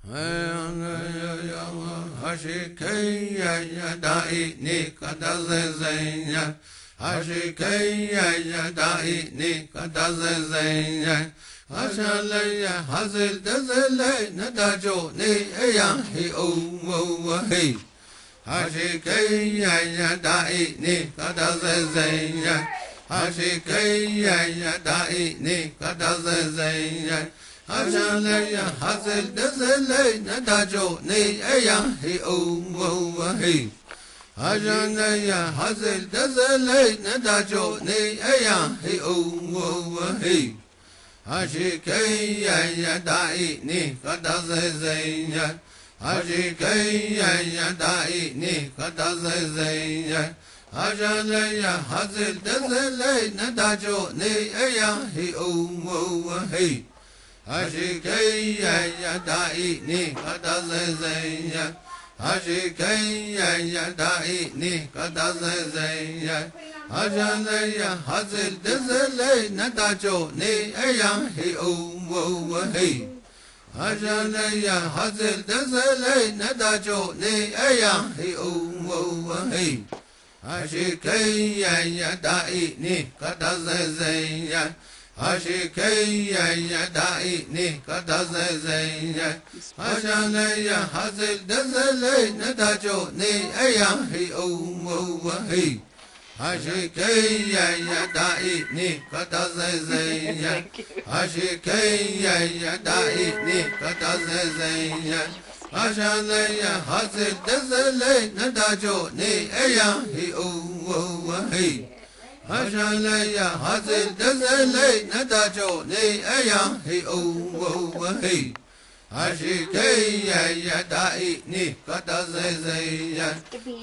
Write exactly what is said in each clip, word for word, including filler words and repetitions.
Hashikaya Dai Nikadazaya Hashikaya Dai Nikadazaya Hashalaya Hazil Dazale Nadajo Ne Ayahi Owahi Hashikaya Dai Nikadazaya Hashikaya Dai Nikadazaya Hashalaya Hazil Dazale Nadajo Ne Ayahi Owahi Hashalaya Hazil Dazale Nadajo Ne Ayahi Owahi Hashikaya Dai Nikadazaya Hashikaya Dai Nikadazaya Hashalaya Hazil Dazale Nadajo Ne Ayahi Owahi Hashikaya Dai Nikadazaya Hashikaya Dai Nikadazaya Hashalaya Hazil Dazale Nadajo Ne Ayahi Owahi Hashalaya Hazil Dazale Nadajo Ne Ayahi Owahi Hashikaya Dai Nikadazaya Hashikaya Dai Nikadazaya Hashalaya Hazil Dazale Nadajo Ne Ayahi Owahi Hashikaya Dai Nikadazaya Hashikaya Dai Nikadazaya Hashalaya Hazil Dazale Nadajo Ne Ayahi Owahi Hashalaya Hazil Dazale Nadajo Ne Ayahi Owahi Hashikaya Dai Nikadazaya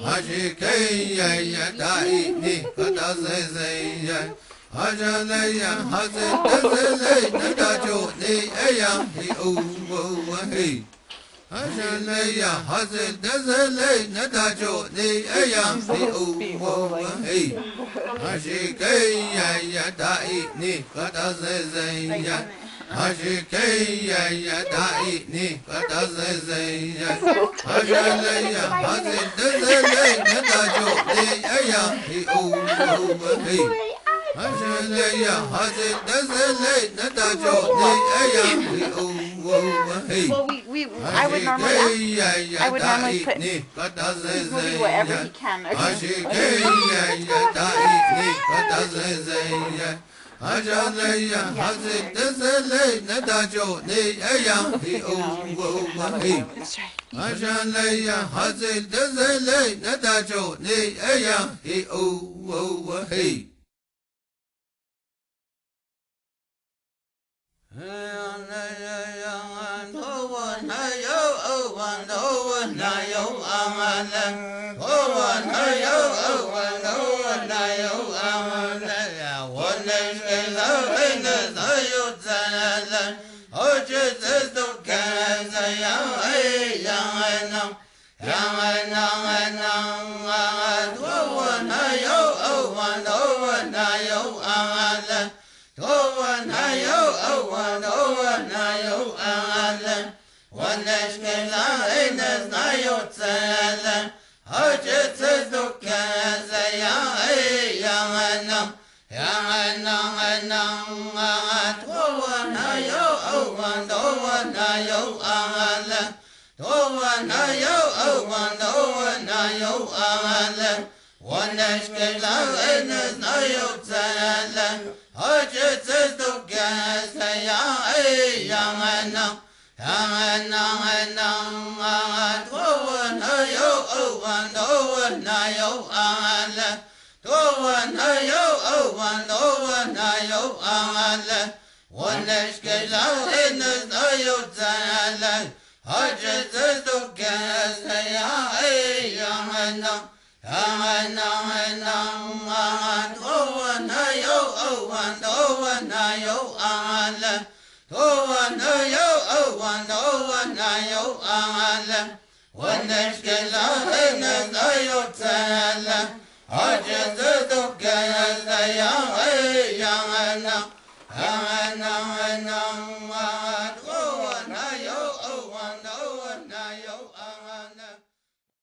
Hashikaya Dai Nikadazaya Hashalaya Hazil Dazale Nadajo Ne Ayahi Owahi Hashalaya Hazil Dazale Nadajo Ne Ayahi Owahi Hashikaya Dai Nikadazaya Hashikaya Dai Nikadazaya Hashalaya Hazil Dazale Nadajo Ne Ayahi Owahi Hashalaya Hazil Dazale Nadajo Ne Ayahi Owahi Well, we, we, I would normally, I would normally put movie wherever he can. Hashikaya Dai Nikadazaya Hashalaya Hazil Dazale Nadajo Ne Ayahi Owahi Hashalaya Hazil Dazale Nadajo Ne Ayahi Owahi Hang on, hang on, hang on, one, no one, na yo,